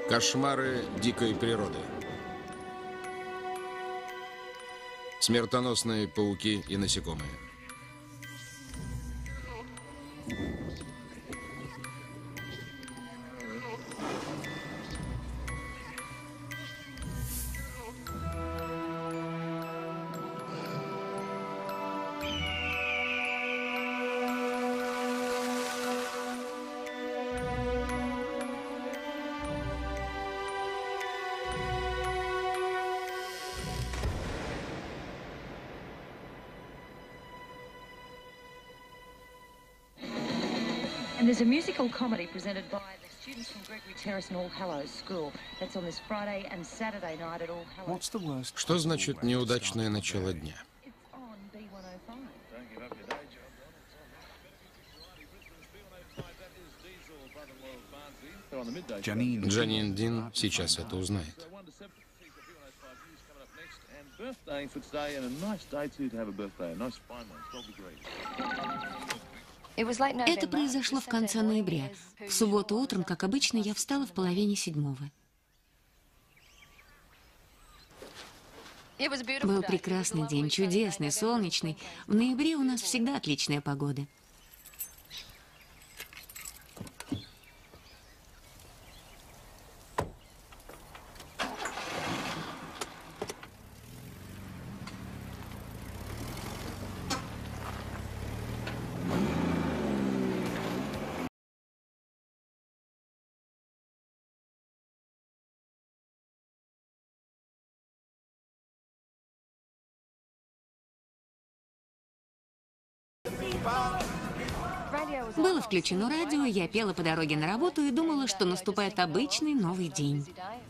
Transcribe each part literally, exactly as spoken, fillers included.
Кошмары дикой природы. Смертоносные пауки и насекомые. And there's a musical comedy presented by the students from Gregory Terrace and All Hallows School. That's on this Friday and Saturday night at All Hallows. Что значит неудачное начало дня? It's on B one oh five. Джанин Дин сейчас это узнает. Это произошло в конце ноября. В субботу утром, как обычно, я встала в половине седьмого. Был прекрасный день, чудесный, солнечный. В ноябре у нас всегда отличная погода. Было включено радио, я пела по дороге на работу и думала, что наступает обычный новый день.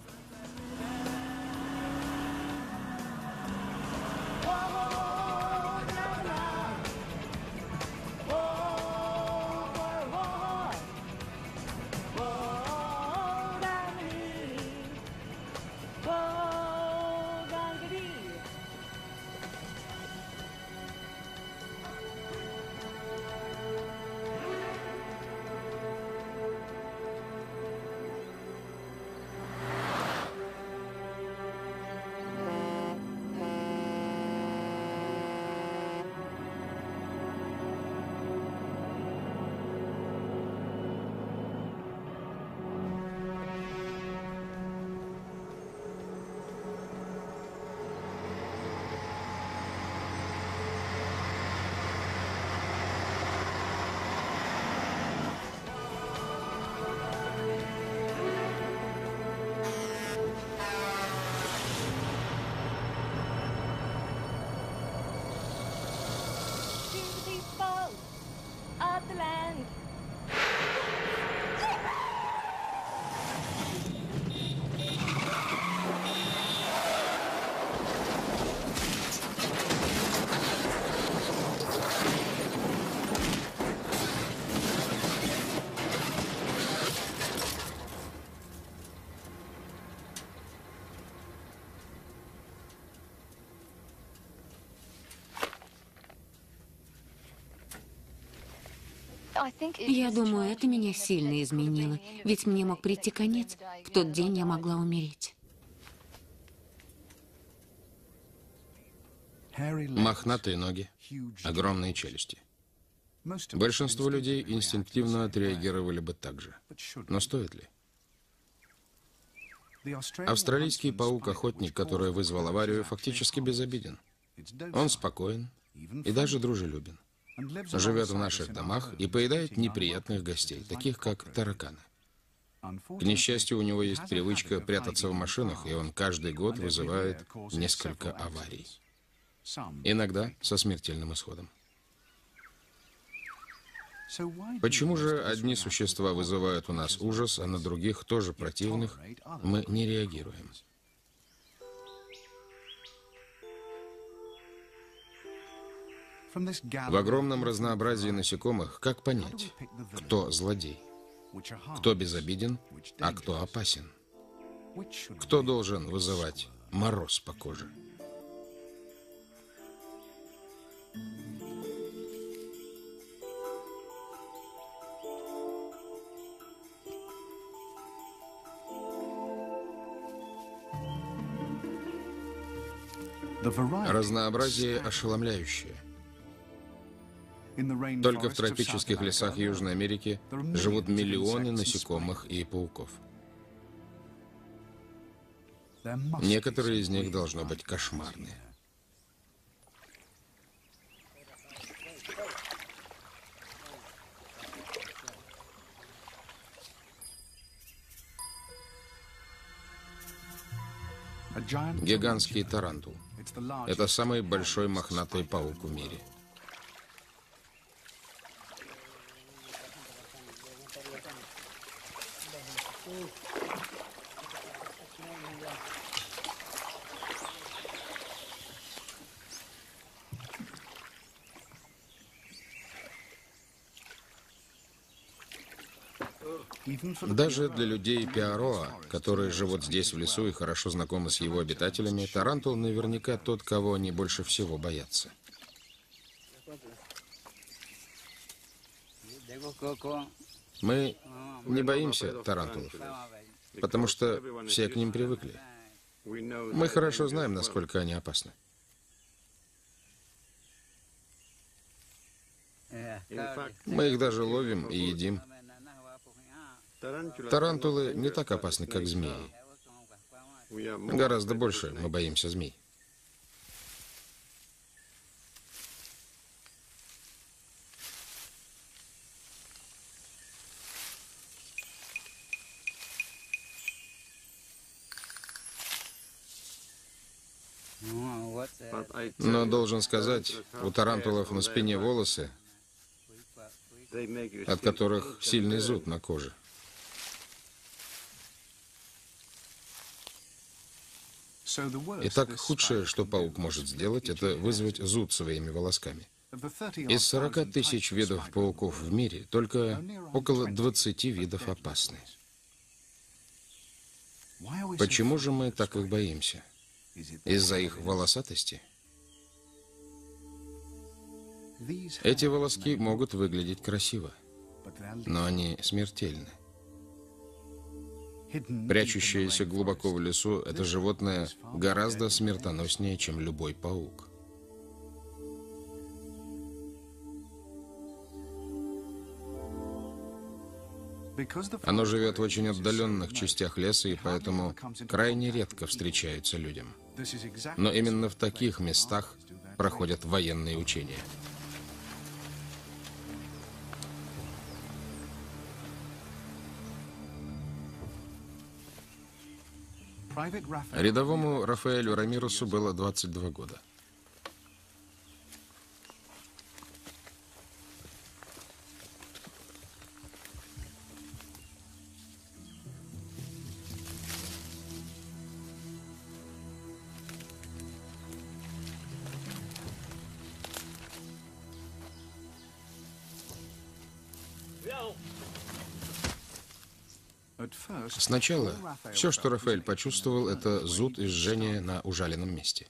Я думаю, это меня сильно изменило, ведь мне мог прийти конец. В тот день я могла умереть. Мохнатые ноги, огромные челюсти. Большинство людей инстинктивно отреагировали бы так же. Но стоит ли? Австралийский паук-охотник, который вызвал аварию, фактически безобиден. Он спокоен и даже дружелюбен. Живет в наших домах и поедает неприятных гостей, таких как тараканы. К несчастью, у него есть привычка прятаться в машинах, и он каждый год вызывает несколько аварий. Иногда со смертельным исходом. Почему же одни существа вызывают у нас ужас, а на других, тоже противных, мы не реагируем? В огромном разнообразии насекомых как понять, кто злодей, кто безобиден, а кто опасен? Кто должен вызывать мороз по коже? Разнообразие ошеломляющее. Только в тропических лесах Южной Америки живут миллионы насекомых и пауков. Некоторые из них должно быть кошмарные. Гигантский тарантул. Это самый большой мохнатый паук в мире. Даже для людей Пиароа, которые живут здесь в лесу и хорошо знакомы с его обитателями, тарантул наверняка тот, кого они больше всего боятся. Мы не боимся тарантулов, потому что все к ним привыкли. Мы хорошо знаем, насколько они опасны. Мы их даже ловим и едим. Тарантулы не так опасны, как змеи. Гораздо больше мы боимся змей. Но должен сказать, у тарантулов на спине волосы, от которых сильный зуд на коже. Итак, худшее, что паук может сделать, это вызвать зуд своими волосками. Из сорока тысяч видов пауков в мире только около двадцати видов опасны. Почему же мы так их боимся? Из-за их волосатости? Эти волоски могут выглядеть красиво, но они смертельны. Прячущееся глубоко в лесу, это животное гораздо смертоноснее, чем любой паук. Оно живет в очень отдаленных частях леса, и поэтому крайне редко встречается людям. Но именно в таких местах проходят военные учения. Рядовому Рафаэлю Рамиросу было двадцать два года. Сначала все, что Рафаэль почувствовал, это зуд и жжение на ужаленном месте.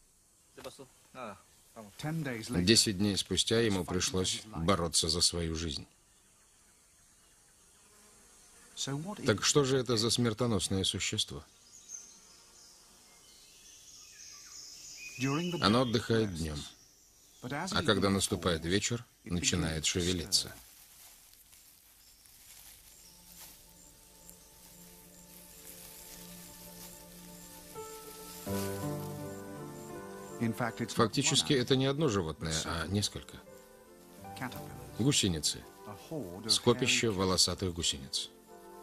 Десять дней спустя ему пришлось бороться за свою жизнь. Так что же это за смертоносное существо? Оно отдыхает днем, а когда наступает вечер, начинает шевелиться. Фактически это не одно животное, а несколько. Гусеницы. Скопище волосатых гусениц.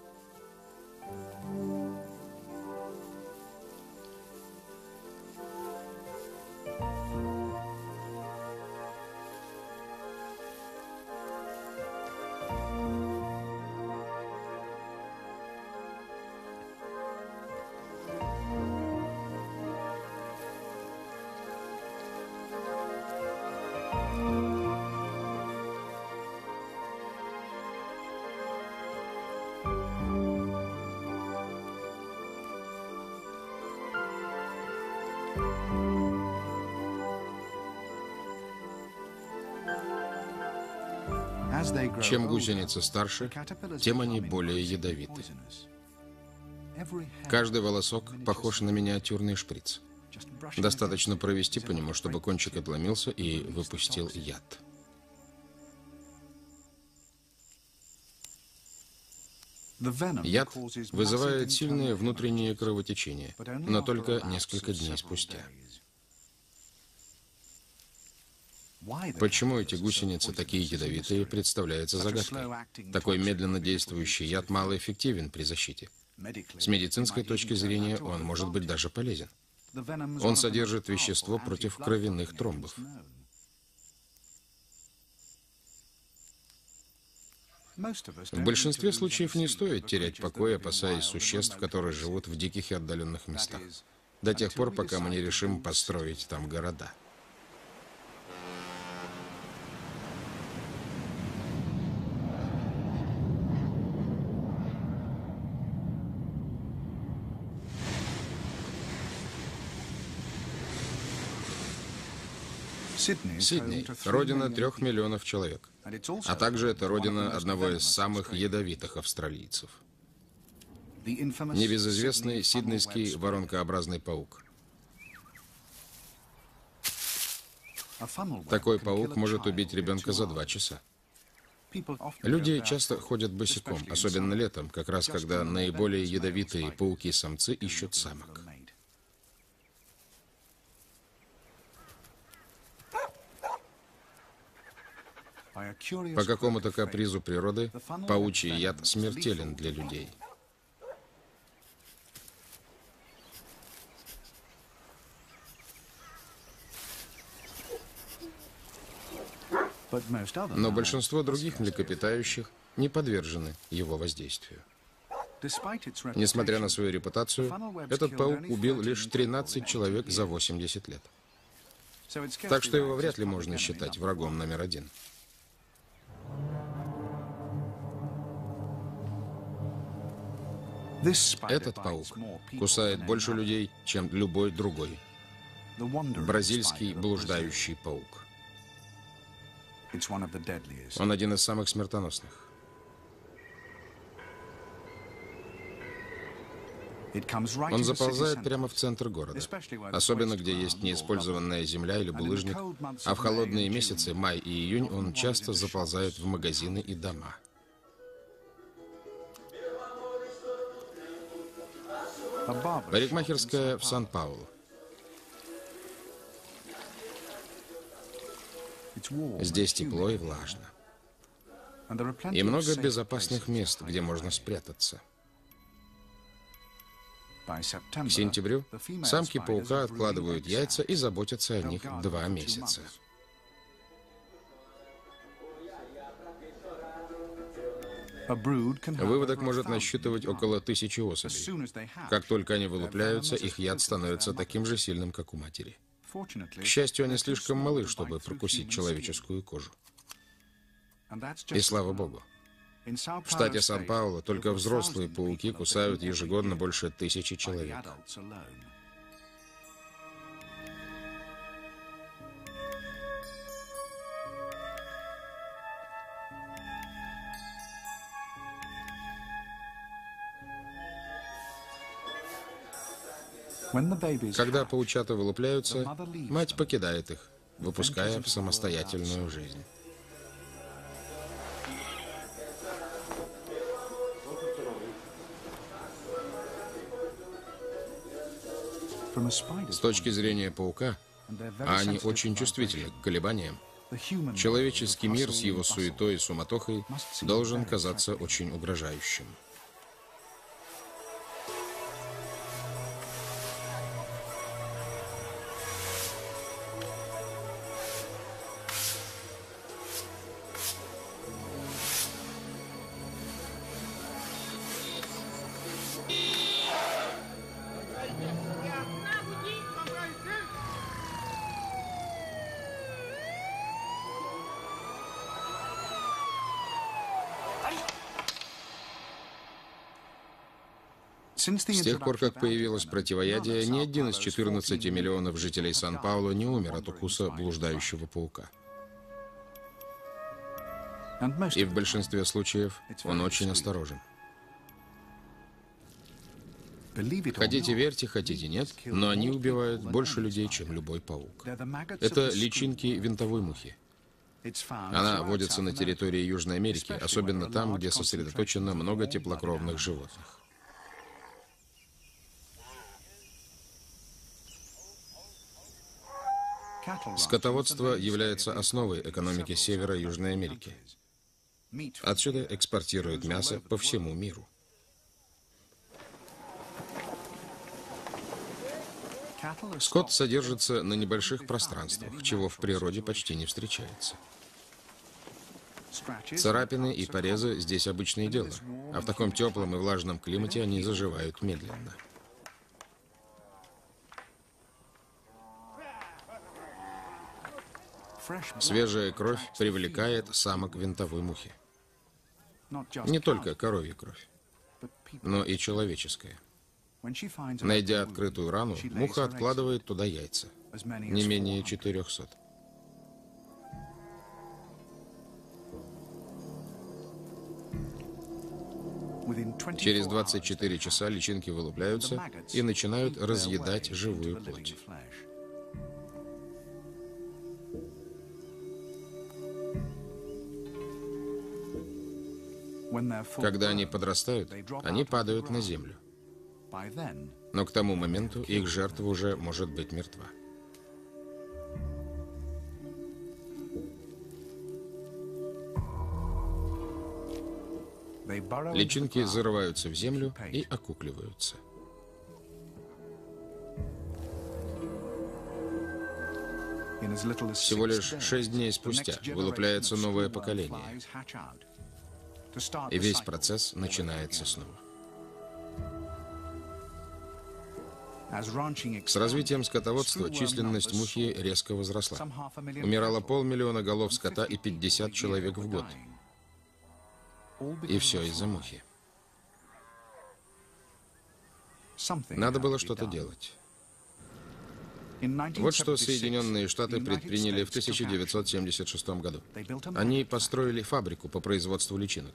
Чем гусеницы старше, тем они более ядовиты. Каждый волосок похож на миниатюрный шприц. Достаточно провести по нему, чтобы кончик отломился и выпустил яд. Яд вызывает сильное внутреннее кровотечение, но только несколько дней спустя. Почему эти гусеницы такие ядовитые, представляется загадкой. Такой медленно действующий яд малоэффективен при защите. С медицинской точки зрения он может быть даже полезен. Он содержит вещество против кровяных тромбов. В большинстве случаев не стоит терять покой, опасаясь существ, которые живут в диких и отдаленных местах, до тех пор, пока мы не решим построить там города. Сидней – родина трех миллионов человек, а также это родина одного из самых ядовитых австралийцев. Небезызвестный сиднейский воронкообразный паук. Такой паук может убить ребенка за два часа. Люди часто ходят босиком, особенно летом, как раз когда наиболее ядовитые пауки-самцы ищут самок. По какому-то капризу природы паучий яд смертелен для людей. Но большинство других млекопитающих не подвержены его воздействию. Несмотря на свою репутацию, этот паук убил лишь тринадцать человек за восемьдесят лет. Так что его вряд ли можно считать врагом номер один. Этот паук кусает больше людей, чем любой другой. Бразильский блуждающий паук. Он один из самых смертоносных. Он заползает прямо в центр города, особенно где есть неиспользованная земля или булыжник, а в холодные месяцы, май и июнь, он часто заползает в магазины и дома. Парикмахерская в Сан-Паулу. Здесь тепло и влажно. И много безопасных мест, где можно спрятаться. К сентябрю самки паука откладывают яйца и заботятся о них два месяца. Выводок может насчитывать около тысячи особей. Как только они вылупляются, их яд становится таким же сильным, как у матери. К счастью, они слишком малы, чтобы прокусить человеческую кожу. И слава богу. В штате Сан-Паулу только взрослые пауки кусают ежегодно больше тысячи человек. Когда паучата вылупляются, мать покидает их, выпуская в самостоятельную жизнь. С точки зрения паука, а они очень чувствительны к колебаниям, человеческий мир с его суетой и суматохой должен казаться очень угрожающим. С тех пор, как появилось противоядие, ни один из четырнадцати миллионов жителей Сан-Паулу не умер от укуса блуждающего паука. И в большинстве случаев он очень осторожен. Хотите верьте, хотите нет, но они убивают больше людей, чем любой паук. Это личинки винтовой мухи. Она водится на территории Южной Америки, особенно там, где сосредоточено много теплокровных животных. Скотоводство является основой экономики Севера и Южной Америки. Отсюда экспортируют мясо по всему миру. Скот содержится на небольших пространствах, чего в природе почти не встречается. Царапины и порезы здесь обычное дело, а в таком теплом и влажном климате они заживают медленно. Свежая кровь привлекает самок винтовой мухи. Не только коровья кровь, но и человеческая. Найдя открытую рану, муха откладывает туда яйца, не менее четырехсот. Через двадцать четыре часа личинки вылупляются и начинают разъедать живую плоть. Когда они подрастают, они падают на землю. Но к тому моменту их жертва уже может быть мертва. Личинки зарываются в землю и окукливаются. Всего лишь шесть дней спустя вылупляется новое поколение, и весь процесс начинается снова. С развитием скотоводства численность мухи резко возросла. Умирало полмиллиона голов скота и пятьдесят человек в год. И все из-за мухи. Надо было что-то делать. Вот что Соединенные Штаты предприняли в тысяча девятьсот семьдесят шестом году. Они построили фабрику по производству личинок.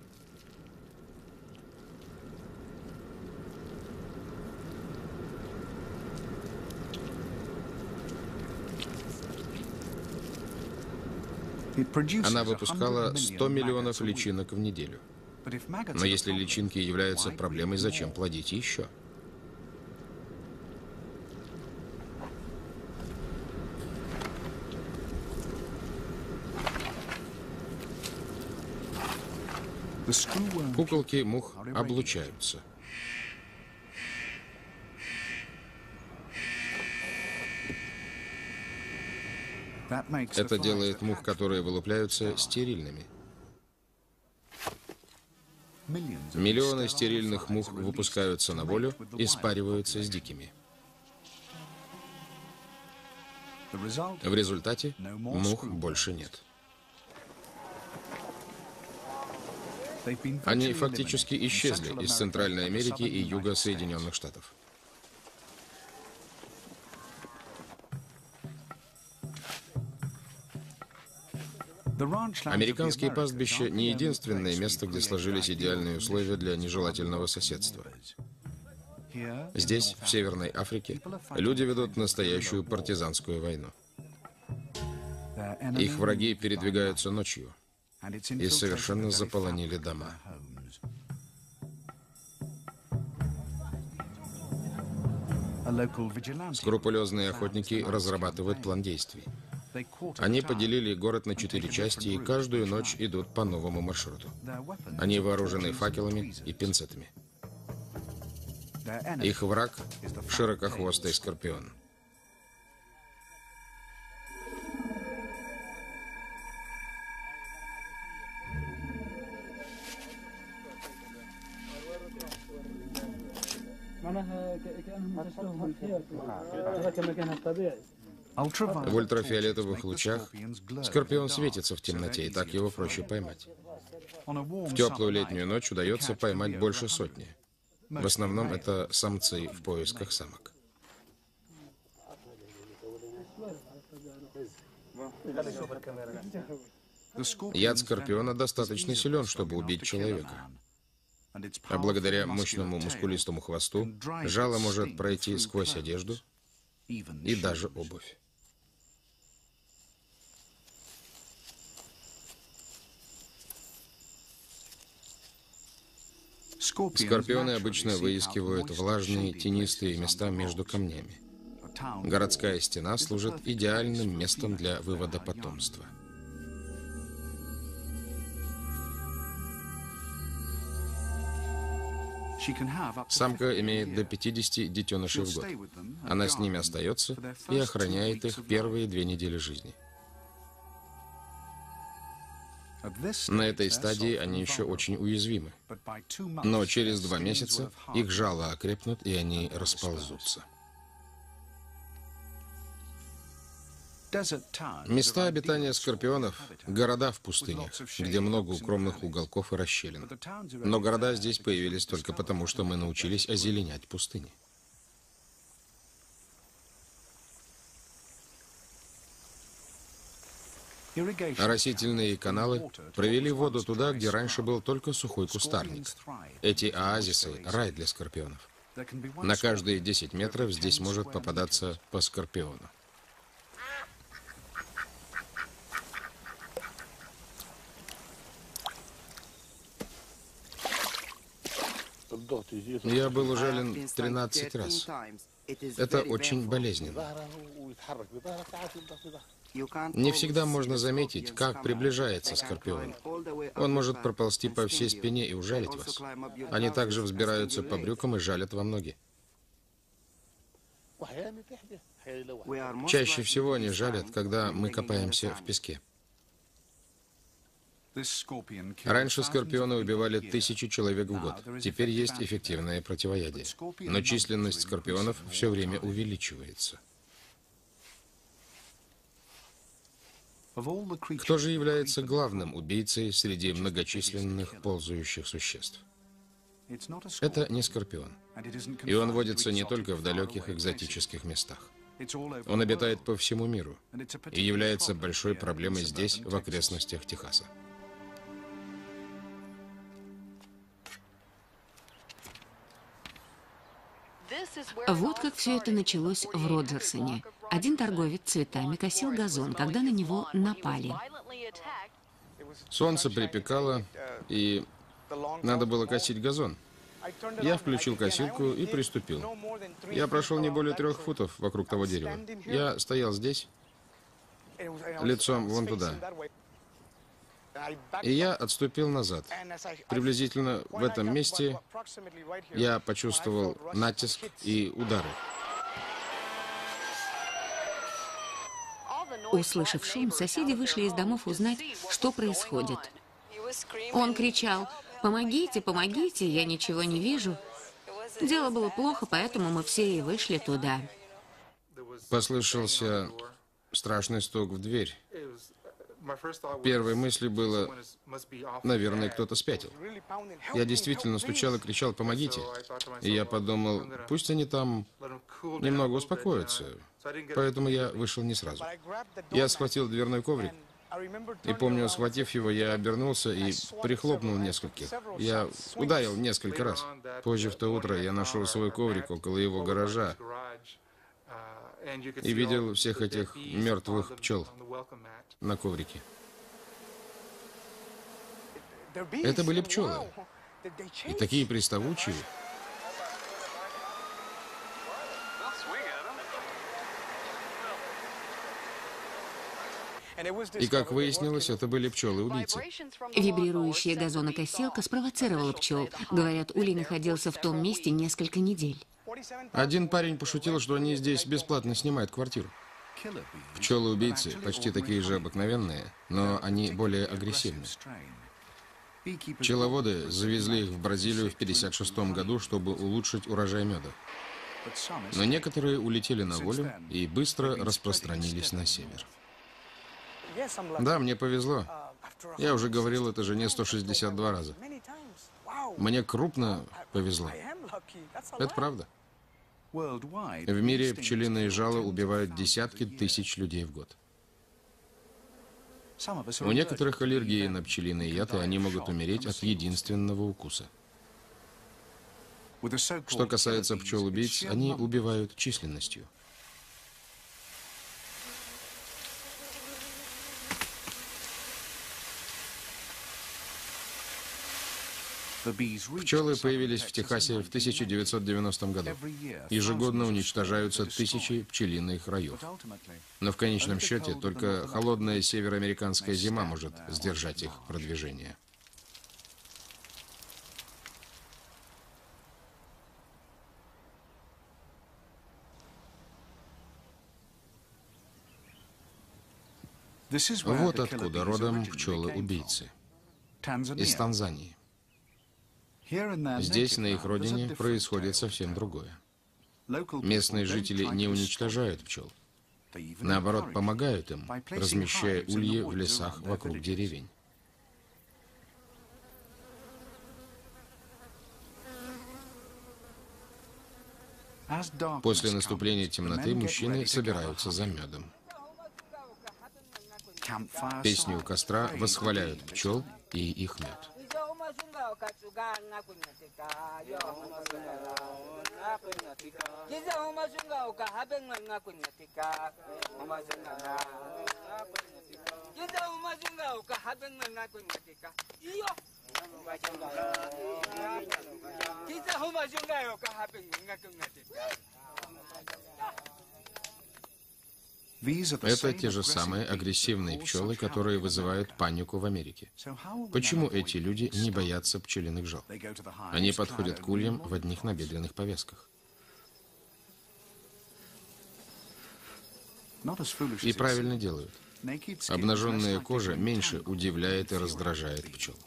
Она выпускала сто миллионов личинок в неделю. Но если личинки являются проблемой, зачем плодить еще? Куколки мух облучаются. Это делает мух, которые вылупляются, стерильными. Миллионы стерильных мух выпускаются на волю и спариваются с дикими. В результате мух больше нет. Они фактически исчезли из Центральной Америки и юга Соединенных Штатов. Американские пастбища не единственное место, где сложились идеальные условия для нежелательного соседства. Здесь, в Северной Африке, люди ведут настоящую партизанскую войну. Их враги передвигаются ночью и совершенно заполонили дома. Скрупулезные охотники разрабатывают план действий. Они поделили город на четыре части и каждую ночь идут по новому маршруту. Они вооружены факелами и пинцетами. Их враг — широкохвостый скорпион. В ультрафиолетовых лучах скорпион светится в темноте, и так его проще поймать. В теплую летнюю ночь удается поймать больше сотни. В основном это самцы в поисках самок. Яд скорпиона достаточно силен, чтобы убить человека. А благодаря мощному мускулистому хвосту жало может пройти сквозь одежду и даже обувь. Скорпионы обычно выискивают влажные, тенистые места между камнями. Городская стена служит идеальным местом для вывода потомства. Самка имеет до пятидесяти детенышей в год. Она с ними остается и охраняет их первые две недели жизни. На этой стадии они еще очень уязвимы. Но через два месяца их жало окрепнут, и они расползутся. Места обитания скорпионов – города в пустынях, где много укромных уголков и расщелин. Но города здесь появились только потому, что мы научились озеленять пустыни. Оросительные каналы провели воду туда, где раньше был только сухой кустарник. Эти оазисы – рай для скорпионов. На каждые десять метров здесь может попадаться по скорпиону. Я был ужален тринадцать раз. Это очень болезненно. Не всегда можно заметить, как приближается скорпион. Он может проползти по всей спине и ужалить вас. Они также взбираются по брюкам и жалят во ноги. Чаще всего они жалят, когда мы копаемся в песке. Раньше скорпионы убивали тысячу человек в год. Теперь есть эффективное противоядие. Но численность скорпионов все время увеличивается. Кто же является главным убийцей среди многочисленных ползающих существ? Это не скорпион. И он водится не только в далеких экзотических местах. Он обитает по всему миру и является большой проблемой здесь, в окрестностях Техаса. Вот как все это началось в Роджерсоне. Один торговец цветами косил газон, когда на него напали. Солнце припекало, и надо было косить газон. Я включил косилку и приступил. Я прошел не более трех футов вокруг того дерева. Я стоял здесь, лицом вон туда. И я отступил назад. Приблизительно в этом месте я почувствовал натиск и удары. Услышав шум, соседи вышли из домов узнать, что происходит. Он кричал: «Помогите, помогите, я ничего не вижу». Дело было плохо, поэтому мы все и вышли туда. Послышался страшный стук в дверь. Первой мыслью было: наверное, кто-то спятил. Я действительно стучал и кричал: «Помогите». И я подумал, пусть они там немного успокоятся. Поэтому я вышел не сразу. Я схватил дверной коврик. И помню, схватив его, я обернулся и прихлопнул нескольких. Я ударил несколько раз. Позже в то утро я нашел свой коврик около его гаража и видел всех этих мертвых пчел на коврике. Это были пчелы. И такие приставучие. И, как выяснилось, это были пчелы-убийцы. Вибрирующая газонокосилка спровоцировала пчел. Говорят, Улей находился в том месте несколько недель. Один парень пошутил, что они здесь бесплатно снимают квартиру. Пчелы-убийцы почти такие же обыкновенные, но они более агрессивны. Пчеловоды завезли их в Бразилию в пятьдесят шестом году, чтобы улучшить урожай меда. Но некоторые улетели на волю и быстро распространились на север. Да, мне повезло. Я уже говорил это жене сто шестьдесят два раза. Мне крупно повезло. Это правда. В мире пчелиные жало убивают десятки тысяч людей в год. У некоторых аллергии на пчелиный яд, и они могут умереть от единственного укуса. Что касается пчел-убийц, они убивают численностью. Пчелы появились в Техасе в тысяча девятьсот девяностом году. Ежегодно уничтожаются тысячи пчелиных раев. Но в конечном счете только холодная североамериканская зима может сдержать их продвижение. Вот откуда родом пчелы-убийцы. Из Танзании. Здесь, на их родине, происходит совсем другое. Местные жители не уничтожают пчел. Наоборот, помогают им, размещая ульи в лесах вокруг деревень. После наступления темноты мужчины собираются за медом. Песни у костра восхваляют пчел и их мед. Это те же самые агрессивные пчелы, которые вызывают панику в Америке. Почему эти люди не боятся пчелиных жал? Они подходят к ульям в одних набедренных повязках. И правильно делают. Обнаженная кожа меньше удивляет и раздражает пчел.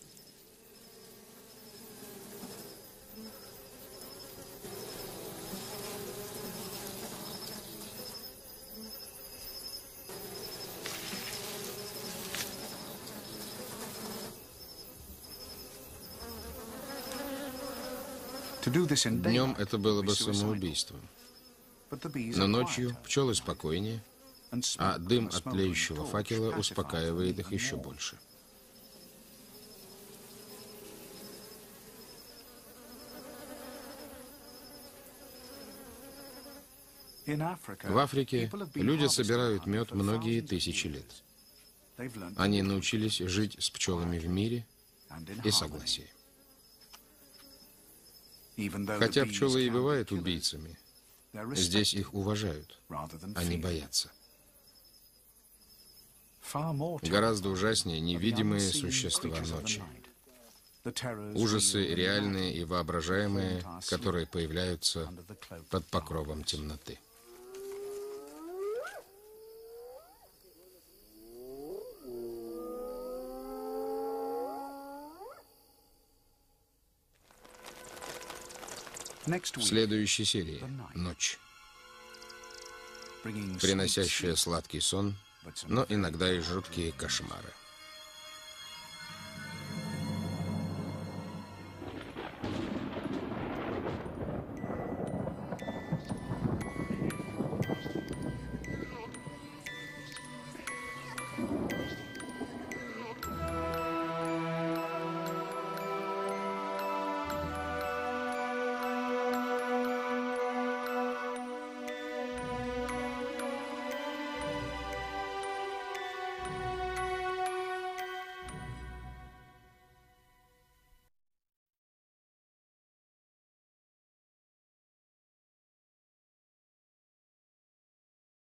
Днем это было бы самоубийством. Но ночью пчелы спокойнее, а дым от тлеющего факела успокаивает их еще больше. В Африке люди собирают мед многие тысячи лет. Они научились жить с пчелами в мире и согласии. Хотя пчелы и бывают убийцами, здесь их уважают, а не боятся. Гораздо ужаснее невидимые существа ночи. Ужасы реальные и воображаемые, которые появляются под покровом темноты. В следующей серии «Ночь», приносящая сладкий сон, но иногда и жуткие кошмары.